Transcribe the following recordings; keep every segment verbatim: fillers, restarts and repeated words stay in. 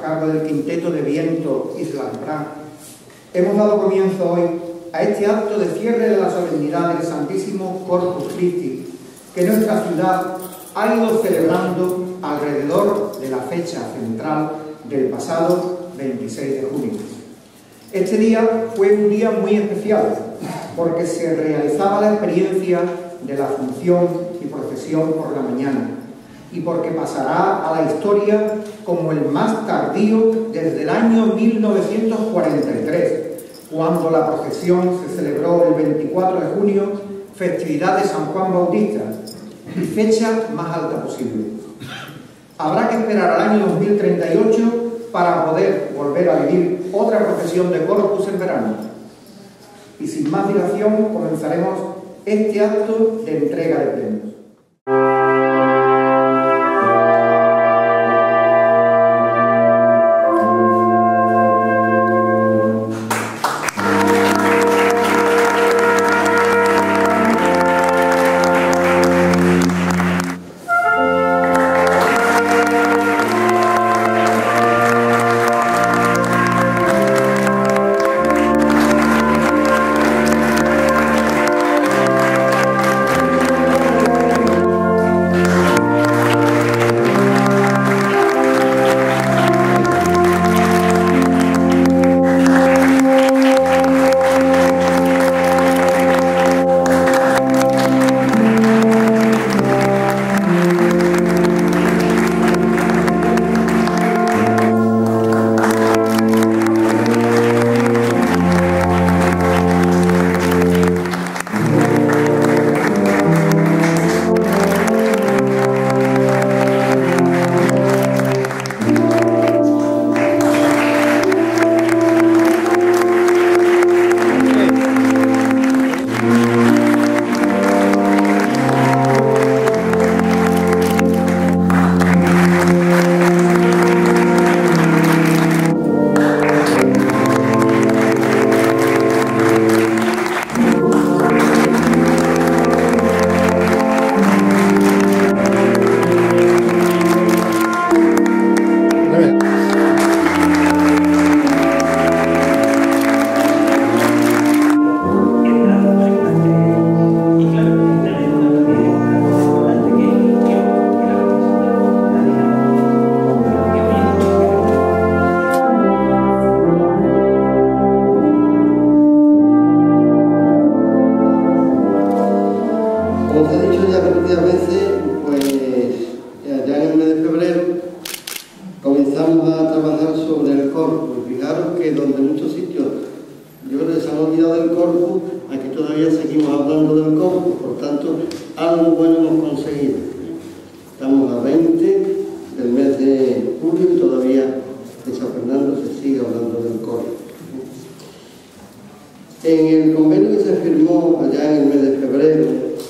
cargo del Quinteto de Viento Isla Albrán, hemos dado comienzo hoy a este acto de cierre de la solemnidad del Santísimo Corpus Christi que nuestra ciudad ha ido celebrando alrededor de la fecha central del pasado veintiséis de junio. Este día fue un día muy especial porque se realizaba la experiencia de la función y procesión por la mañana y porque pasará a la historia como el más tardío desde el año mil novecientos cuarenta y tres, cuando la procesión se celebró el veinticuatro de junio, festividad de San Juan Bautista, y fecha más alta posible. Habrá que esperar al año dos mil treinta y ocho para poder volver a vivir otra procesión de Corpus en verano. Y sin más dilación comenzaremos este acto de entrega de premios. En el convenio que se firmó allá en el mes de febrero,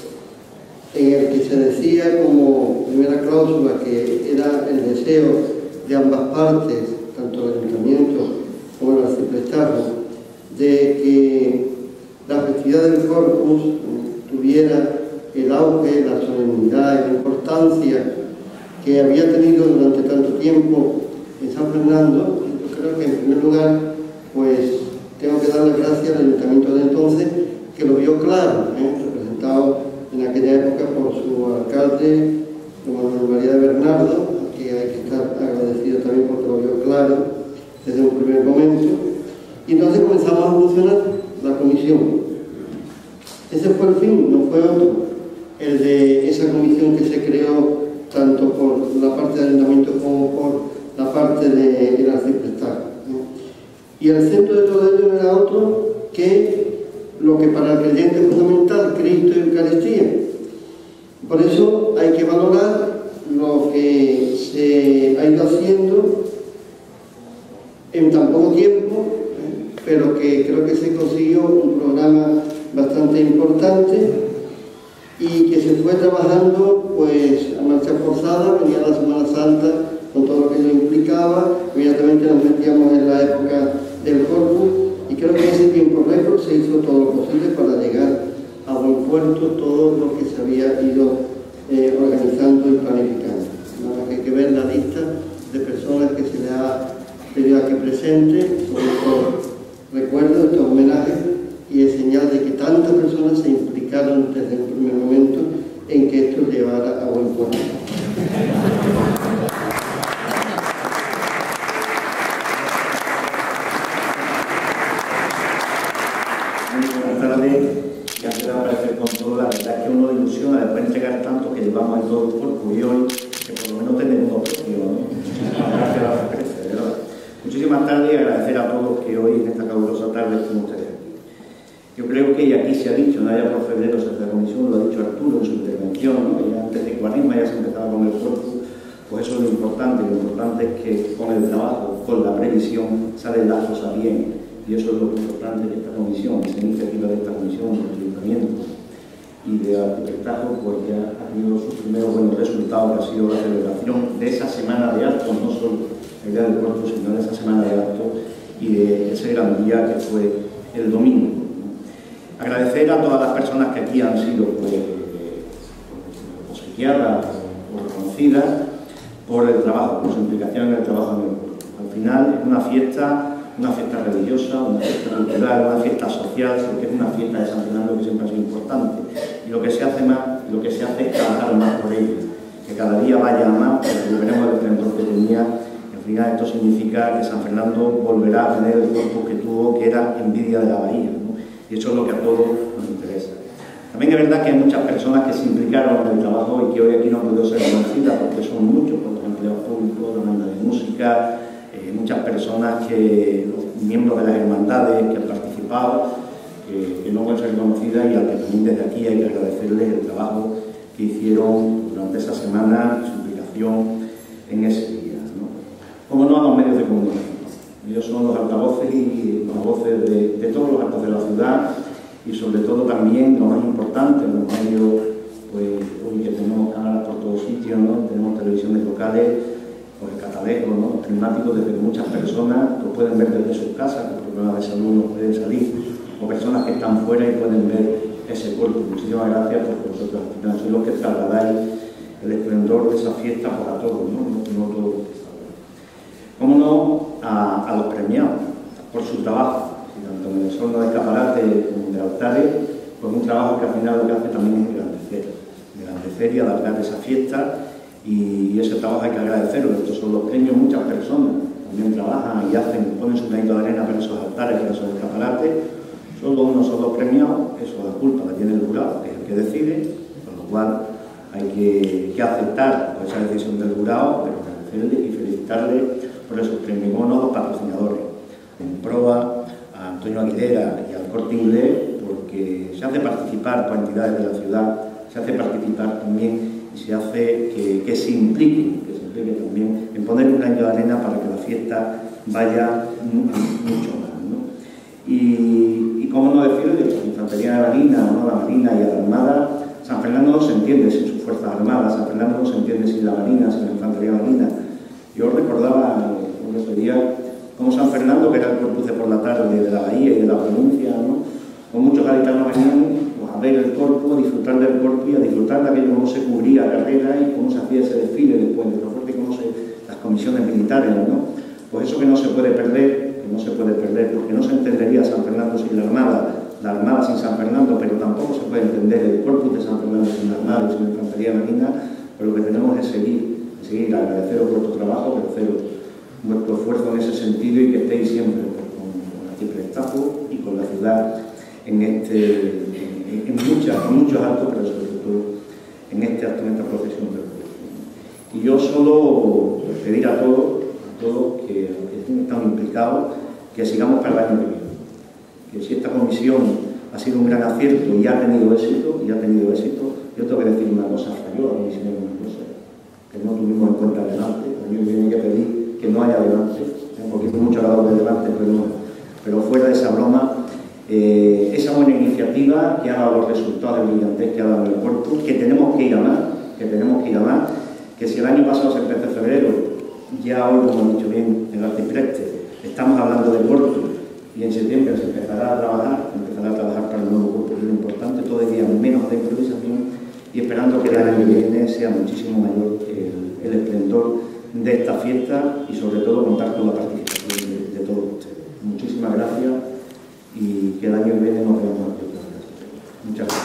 en el que se decía como primera cláusula que era el deseo de ambas partes, tanto el ayuntamiento como el arciprestazgo, de que la festividad del Corpus tuviera el auge, la solemnidad y la importancia que había tenido durante tanto tiempo en San Fernando, yo creo que en primer lugar, pues tengo que darle gracias al ayuntamiento de entonces, que lo vio claro, ¿eh? representado en aquella época por su alcalde, don Manuel María de Bernardo, que hay que estar agradecido también porque lo vio claro desde un primer momento. Y entonces comenzamos a funcionar la comisión. Ese fue el fin, no fue otro, el de esa comisión que se creó tanto por la parte del ayuntamiento como por la parte del arciprestazgo. Y el centro de todo ello era otro que lo que para el creyente es fundamental, Cristo y Eucaristía. Por eso hay que valorar lo que se ha ido haciendo en tan poco tiempo, ¿eh? pero que creo que se consiguió un programa bastante importante y que se fue trabajando pues a marcha forzada. Venía la Semana Santa con todo lo que ello implicaba, inmediatamente nos metíamos en la época del Corpus y creo que en ese tiempo récord se hizo todo lo posible para llegar a buen puerto todo lo que se había ido eh, organizando y planificando. Nada más que hay que ver la lista de personas que se le ha pedido aquí presente por estos recuerdos, estos homenajes, y es señal de que tantas personas se implicaron desde el primer momento en que esto llevara a buen puerto. Buenas tardes, ya se va a aparecer con todo, la verdad es que uno le ilusiona después de entregar tanto que llevamos en todo el cuerpo y hoy que por lo menos tenemos unos premios, ¿no? Gracias a la experiencia, ¿verdad? Muchísimas tardes y agradecer a todos que hoy en esta calurosa tarde estén ustedes aquí. Yo creo que aquí se ha dicho, no ya por febrero se hace la comisión, lo ha dicho Arturo en su intervención, ¿no? Que ya antes de Cuaresma ya se empezaba con el cuerpo, pues eso es lo importante, lo importante es que con el trabajo, con la previsión, salen las cosas bien. Y eso es lo importante de esta comisión, esa iniciativa de esta comisión, del ayuntamiento y de Arquitectajo, pues ya ha tenido sus primeros buenos resultados, que ha sido la celebración de esa semana de actos, no solo el día del cuerpo, sino de esa semana de actos y de ese gran día que fue el domingo. Agradecer a todas las personas que aquí han sido pues, obsequiadas o reconocidas por el trabajo, por su implicación en el trabajo en el cuerpo. Al final es una fiesta, una fiesta religiosa, una fiesta cultural, una fiesta social, porque es una fiesta de San Fernando que siempre ha sido importante. Y lo que se hace más, lo que se hace es trabajar más por ello, que cada día vaya más, porque recuperemos el esplendor que tenía. Y al final esto significa que San Fernando volverá a tener el cuerpo que tuvo, que era envidia de la bahía, ¿no? Y eso es lo que a todos nos interesa. También es verdad que hay muchas personas que se implicaron en el trabajo y que hoy aquí no han podido ser conocidas, porque son muchos, por los empleados públicos, la banda de música, eh, muchas personas que, los miembros de las hermandades que han participado, que, que no pueden ser conocidas, y al que también desde aquí hay que agradecerles el trabajo que hicieron durante esa semana, su implicación en ese día, ¿no? Como no, a los medios de comunicación. Ellos son los altavoces y los voces de, de todos los actos de la ciudad, y sobre todo también, lo más importante, en los medios, pues hoy que tenemos cámaras por todos sitios, ¿no? Tenemos televisiones locales, pues el catalejo, ¿no? Climático, desde que muchas personas lo pueden ver desde sus casas, que por problemas de salud no pueden salir, o personas que están fuera y pueden ver ese cuerpo. Muchísimas gracias, porque vosotros al final sois los que trasladáis el esplendor de esa fiesta para todos, ¿no? No, no todos. Cómo no, a, a los premiados por su trabajo, tanto en el sorno de escaparate como de altares, pues un trabajo que al final lo que hace también es engrandecer, engrandecer y alargar esa fiesta, y, y ese trabajo hay que agradecerlo. Estos son los premios, muchas personas también trabajan y hacen, ponen su granito de arena para esos altares, para esos escaparates. Solo unos son los premiados, eso la culpa la tiene el jurado, que es el que decide, con lo cual hay que, que aceptar pues, esa decisión del jurado, pero agradecerle y felicitarle por esos premios. Como no, los patrocinadores, en proa a Antonio Aguilera y al Corte Inglés, porque se hace participar por entidades de la ciudad, se hace participar también y se hace que, que se impliquen, que se implique también en poner un granito de arena para que la fiesta vaya mucho más, ¿no? Y, y cómo no decir de la infantería de Marina, ¿no? La Marina y la Armada. San Fernando no se entiende sin sus fuerzas armadas, San Fernando no se entiende sin la Marina, sin la infantería marina. Yo recordaba un otro día como San Fernando, que era el corpus de por la tarde de la bahía y de la provincia, ¿no? Con muchos gaditanos venían pues, a ver el corpo, a disfrutar del corpo y a disfrutar de aquello, cómo se cubría la carrera y cómo se hacía ese desfile después de lo fuerte, cómo se, las comisiones militares, ¿no? Pues eso que no se puede perder, que no se puede perder, porque no se entendería San Fernando sin la Armada, la Armada sin San Fernando, pero tampoco se puede entender el corpus de San Fernando sin la Armada y sin la infantería marina. Pero lo que tenemos es seguir, seguir, agradeceros vuestro trabajo, agradeceros vuestro esfuerzo en ese sentido, y que estéis siempre pues, con, con Arquitectajo y con la ciudad en este, en, en, muchas, en muchos actos, pero sobre todo en este acto, en esta procesión del cuerpo. Y yo solo pues, pedir a todos, a todos que, que están implicados, que sigamos para el año que viene. Que si esta comisión ha sido un gran acierto y ha tenido éxito, y ha tenido éxito, yo tengo que decir una cosa, falló la comisión en una cosa, que no tuvimos en cuenta adelante. A mí me tiene que pedir que no haya adelante, porque hay mucho hablado de adelante, pero, no, pero fuera de esa broma, eh, esa buena iniciativa que ha dado los resultados de brillantez que ha dado el cuerpo, que tenemos que ir a más, que tenemos que ir a más, que si el año pasado se empezó en febrero, ya hoy, como ha dicho bien el arcipreste, estamos hablando de puerto, y en septiembre se empezará a trabajar, empezará a trabajar para el nuevo cuerpo, que es lo importante, todavía menos de improvisación, y esperando que el año que viene sea muchísimo mayor el, el esplendor de esta fiesta, y sobre todo contar con la participación que el año que viene nos veamos aquí otra vez. Muchas gracias.